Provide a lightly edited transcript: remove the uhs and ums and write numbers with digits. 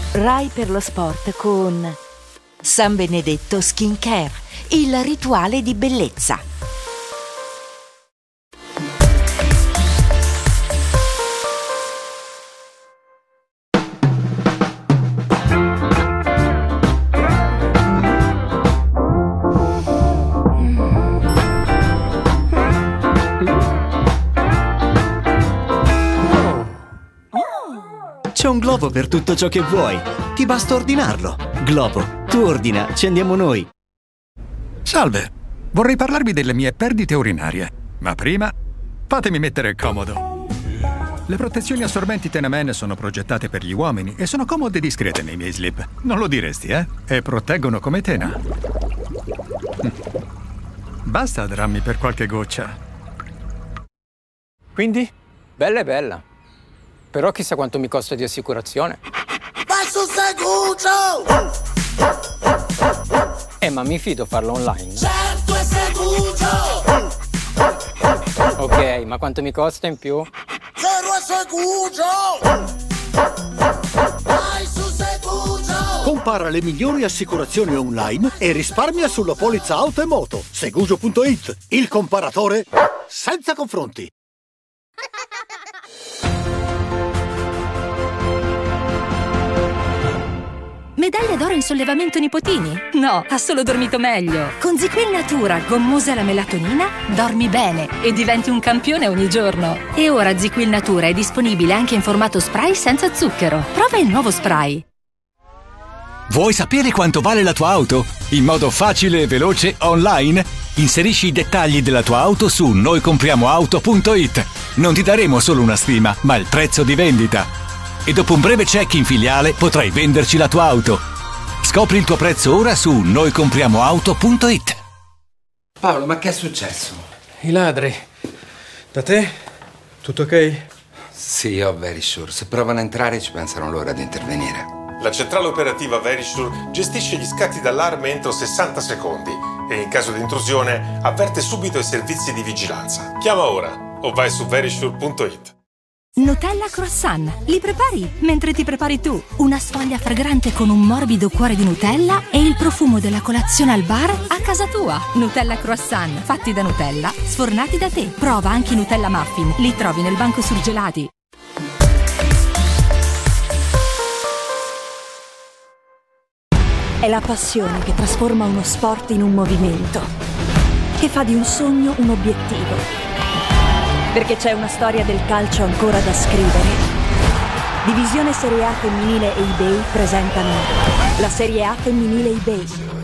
Rai per lo sport con San Benedetto Skin Care, il rituale di bellezza. C'è un Glovo per tutto ciò che vuoi. Ti basta ordinarlo. Glovo, tu ordina, ci andiamo noi. Salve, vorrei parlarvi delle mie perdite urinarie. Ma prima, fatemi mettere comodo. Le protezioni assorbenti Tenamen sono progettate per gli uomini e sono comode e discrete nei miei slip. Non lo diresti, eh? E proteggono come Tena. Basta drammi per qualche goccia. Quindi? Bella è bella. Però chissà quanto mi costa di assicurazione. Vai su Seguso! Ma mi fido farlo online. Certo è Seguso! Ok, ma quanto mi costa in più? Zero è Seguso! Vai su Seguso! Compara le migliori assicurazioni online e risparmia sulla polizza auto e moto. Seguso.it, il comparatore senza confronti. Medaglia d'oro in sollevamento nipotini? No, ha solo dormito meglio. Con ZzzQuil Natura, gommosa alla melatonina, dormi bene e diventi un campione ogni giorno. E ora ZzzQuil Natura è disponibile anche in formato spray senza zucchero. Prova il nuovo spray. Vuoi sapere quanto vale la tua auto? In modo facile e veloce online? Inserisci i dettagli della tua auto su noicompriamoauto.it. Non ti daremo solo una stima, ma il prezzo di vendita. E dopo un breve check in filiale potrai venderci la tua auto. Scopri il tuo prezzo ora su noicompriamoauto.it. Paolo, ma che è successo? I ladri. Da te? Tutto ok? Sì, ho Verisure. Se provano a entrare ci pensano loro ad intervenire. La centrale operativa Verisure gestisce gli scatti d'allarme entro 60 secondi e in caso di intrusione avverte subito i servizi di vigilanza. Chiama ora o vai su verisure.it. Nutella Croissant. Li prepari mentre ti prepari tu. Una sfoglia fragrante con un morbido cuore di Nutella e il profumo della colazione al bar a casa tua. Nutella Croissant, fatti da Nutella, sfornati da te. Prova anche i Nutella Muffin. Li trovi nel banco surgelati. È la passione che trasforma uno sport in un movimento, che fa di un sogno un obiettivo. Perché c'è una storia del calcio ancora da scrivere. Divisione Serie A femminile e eBay presentano la Serie A femminile eBay.